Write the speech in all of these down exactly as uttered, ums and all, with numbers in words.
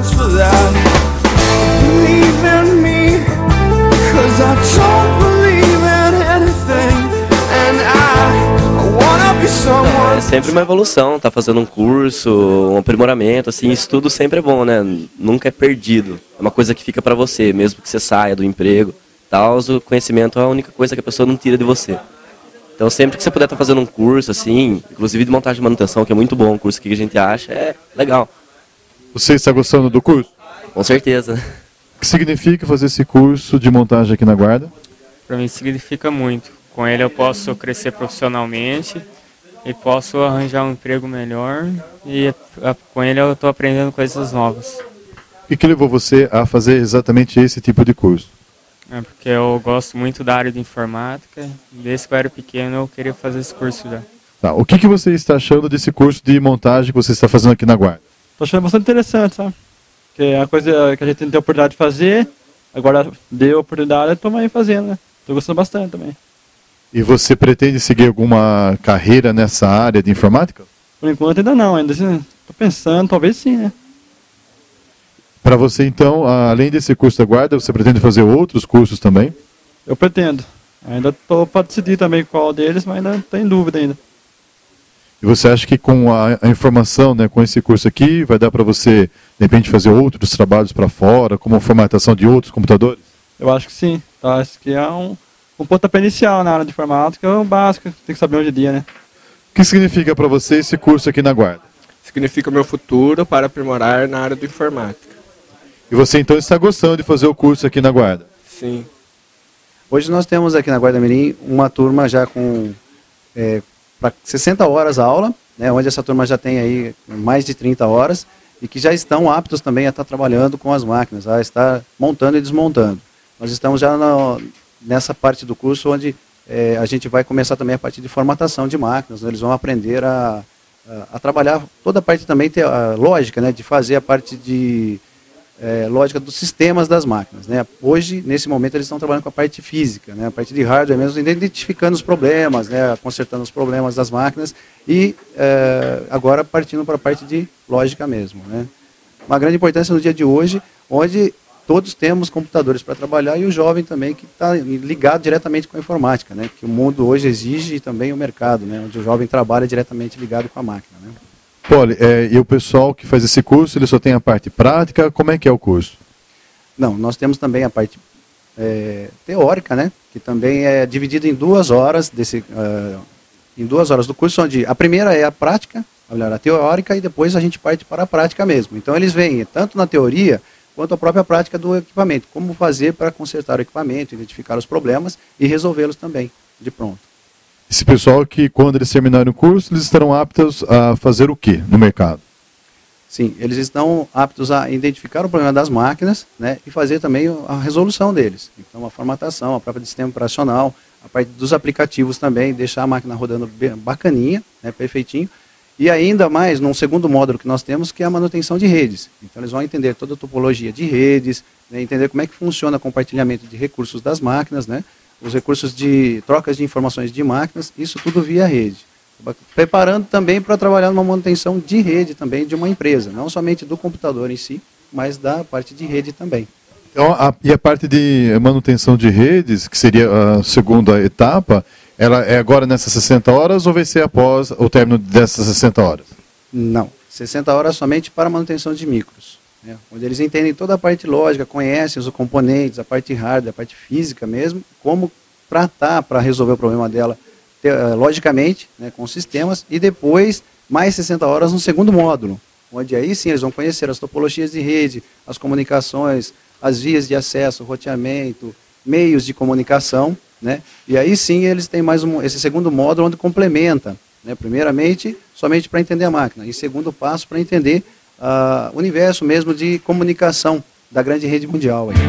thanks for that. Believe in me, cause I don't believe in anything. And I wanna be someone. É sempre uma evolução, tá fazendo um curso, um aprimoramento, assim, estudo sempre é bom, né? Nunca é perdido. É uma coisa que fica pra você, mesmo que você saia do emprego, tal, o conhecimento é a única coisa que a pessoa não tira de você. Então sempre que você puder estar fazendo um curso, assim, inclusive de montagem e manutenção, que é muito bom, o curso que a gente acha, é legal. Você está gostando do curso? Com certeza. O que significa fazer esse curso de montagem aqui na Guarda? Para mim significa muito. Com ele eu posso crescer profissionalmente e posso arranjar um emprego melhor e com ele eu estou aprendendo coisas novas. O que, que levou você a fazer exatamente esse tipo de curso? É porque eu gosto muito da área de informática. Desde que eu era pequeno eu queria fazer esse curso já. Tá, o que, que você está achando desse curso de montagem que você está fazendo aqui na Guarda? Estou achando bastante interessante, sabe? Que é a coisa que a gente não tem oportunidade de fazer, agora deu a oportunidade, estamos aí fazendo, né? Estou gostando bastante também. E você pretende seguir alguma carreira nessa área de informática? Por enquanto ainda não, ainda estou pensando, talvez sim, né? Para você então, além desse curso da Guarda, você pretende fazer outros cursos também? Eu pretendo. Ainda estou para decidir também qual deles, mas ainda estou em dúvida ainda. E você acha que com a, a informação, né, com esse curso aqui, vai dar para você, de repente, fazer outros trabalhos para fora, como a formatação de outros computadores? Eu acho que sim. Tá? Acho que é um, um pontapé inicial na área de informática, é o básico, tem que saber hoje em dia, né? O que significa para você esse curso aqui na Guarda? Significa o meu futuro para aprimorar na área de informática. E você então está gostando de fazer o curso aqui na Guarda? Sim. Hoje nós temos aqui na Guarda Mirim uma turma já com é, para sessenta horas a aula, né, onde essa turma já tem aí mais de trinta horas e que já estão aptos também a estar trabalhando com as máquinas, a estar montando e desmontando. Nós estamos já no, nessa parte do curso onde é, a gente vai começar também a parte de formatação de máquinas, né, eles vão aprender a, a, a trabalhar toda a parte também, ter a lógica, né, de fazer a parte de É, lógica dos sistemas das máquinas, né? Hoje, nesse momento, eles estão trabalhando com a parte física, né? A parte de hardware mesmo, identificando os problemas, né? Consertando os problemas das máquinas e é, agora partindo para a parte de lógica mesmo, né? Uma grande importância no dia de hoje, onde todos temos computadores para trabalhar e o jovem também que está ligado diretamente com a informática, né? Que o mundo hoje exige e também o mercado, né? Onde o jovem trabalha diretamente ligado com a máquina, né? Poli, é, e o pessoal que faz esse curso, ele só tem a parte prática, como é que é o curso? Não, nós temos também a parte é, teórica, né, que também é dividida em duas horas, desse, uh, em duas horas do curso, onde a primeira é a prática, a teórica, e depois a gente parte para a prática mesmo. Então eles veem tanto na teoria, quanto a própria prática do equipamento, como fazer para consertar o equipamento, identificar os problemas e resolvê-los também, de pronto. Esse pessoal que, quando eles terminarem o curso, eles estarão aptos a fazer o quê no mercado? Sim, eles estão aptos a identificar o problema das máquinas, né, e fazer também a resolução deles. Então, a formatação, a própria sistema operacional, a parte dos aplicativos também, deixar a máquina rodando bacaninha, né, perfeitinho. E ainda mais, num segundo módulo que nós temos, que é a manutenção de redes. Então, eles vão entender toda a topologia de redes, né, entender como é que funciona o compartilhamento de recursos das máquinas, né, os recursos de trocas de informações de máquinas, isso tudo via rede. Preparando também para trabalhar numa manutenção de rede também de uma empresa, não somente do computador em si, mas da parte de rede também. Então, a, e a parte de manutenção de redes, que seria a segunda etapa, ela é agora nessas sessenta horas ou vai ser após o término dessas sessenta horas? Não, sessenta horas somente para manutenção de micros, né, onde eles entendem toda a parte lógica, conhecem os componentes, a parte hardware, a parte física mesmo, como tratar para resolver o problema dela te, uh, logicamente, né, com sistemas, e depois mais sessenta horas no segundo módulo, onde aí sim eles vão conhecer as topologias de rede, as comunicações, as vias de acesso, roteamento, meios de comunicação, né, e aí sim eles têm mais um, esse segundo módulo onde complementa, né, primeiramente somente para entender a máquina, e segundo passo para entender Uh, o universo mesmo de comunicação da grande rede mundial. Aí.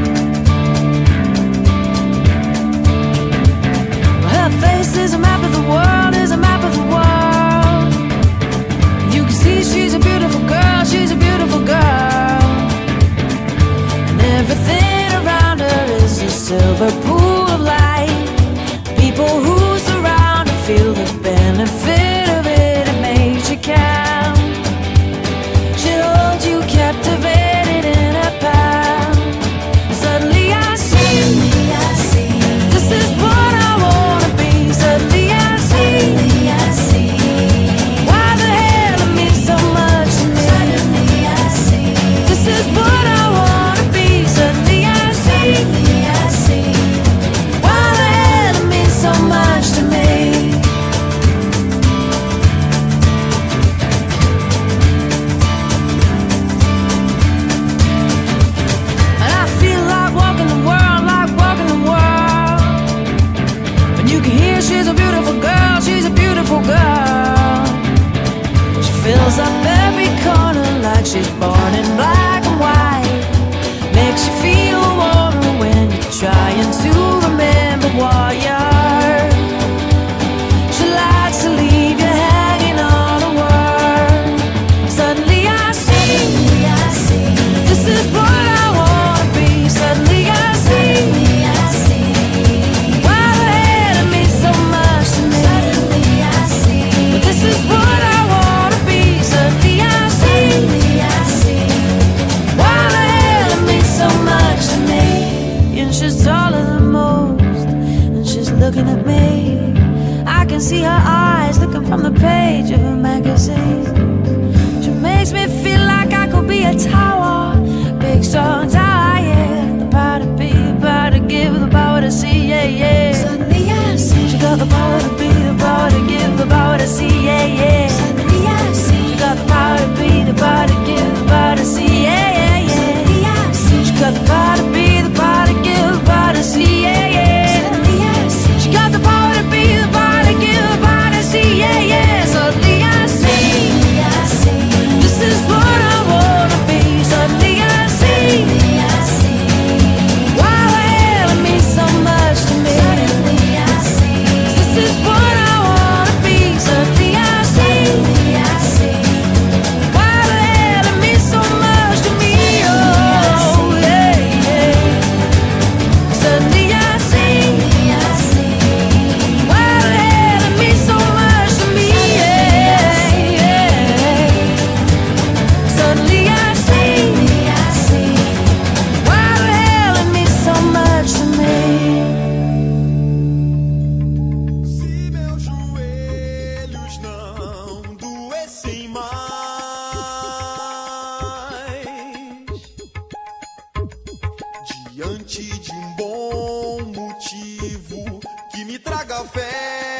Her face is a map of the world, is a map of the world. You can see she's a beautiful girl, she's a beautiful girl. And everything around her is a silver pool of light. People who surround her feel the benefit of it, it makes you count. Captivated she's taller than most, and she's looking at me. I can see her eyes looking from the page of a magazine. She makes me feel like I could be a tower, big strong tower, yeah. The power to be, the power to give, the power to see, yeah, yeah. Suddenly I see she got the power to be, the power to give, the power to see, yeah, yeah. Suddenly I see she got the power to be, the power to give, the power to see, yeah, yeah, yeah. Suddenly I see she got the power to be, the power to give, the power to see, yeah, yeah. Suddenly I see she got the power to be, the power to give, the power to see, yeah, yeah. Suddenly I see, this is what I wanna be. Suddenly I see, why the hell it means so much to me. This is what I wanna be. Suddenly I see, why the hell it means so much to me. Oh yeah, yeah. Suddenly I see, why the hell it means so much to me. Yeah, yeah. Suddenly I see, why the hell it means so much to me. Se meus joelhos não doessem mais, diante de um bom motivo que me traga fé.